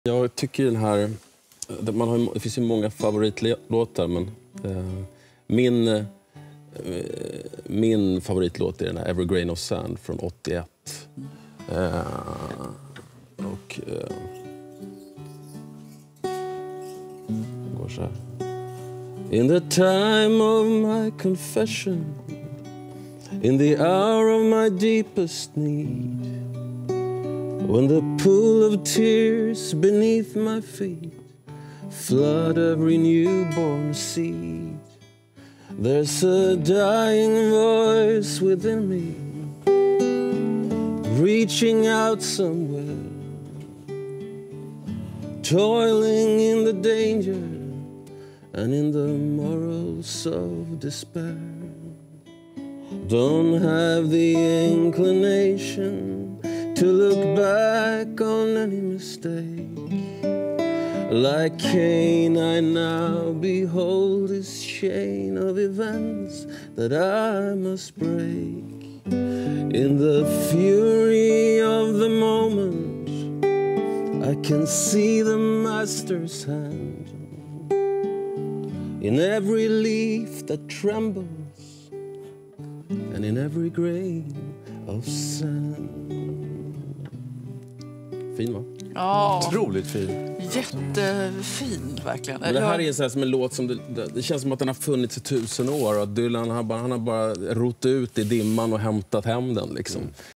Jag tycker den här... det finns ju många favoritlåtar, men min favoritlåt är den här Every Grain of Sand från 81. Går så här. In the time of my confession, in the hour of my deepest need, when the pool of tears beneath my feet flood every newborn seed, there's a dying voice within me, reaching out somewhere, toiling in the danger and in the morals of despair. Don't have the inclination to look back on any mistake. Like Cain, I now behold this chain of events that I must break. In the fury of the moment, I can see the master's hand in every leaf that trembles and in every grain of sand. Fin, va? Ja. Otroligt fin. Jättefin, verkligen. Men det här är så här som en låt som det känns som att den har funnits i 1000 år. Och Dylan han har bara rott ut i dimman och hämtat hem den liksom.